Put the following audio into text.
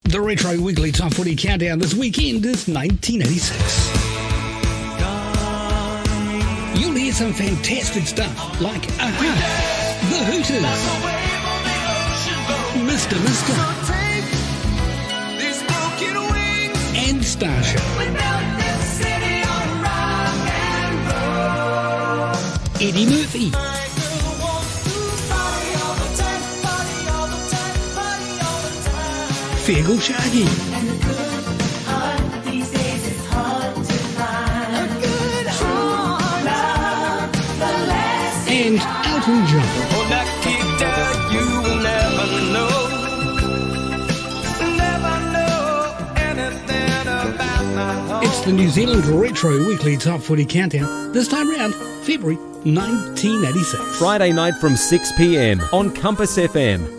The Retro Weekly Top 40 Countdown this weekend is 1986. You'll hear some fantastic stuff like Aha, The Hooters, Mr. and Starship. Eddie Murphy. Feargal Shaggy. And Elton John. It's the New Zealand Retro Weekly Top 40 Countdown, this time round, February 1986. Friday night from 6 p.m. on Compass FM.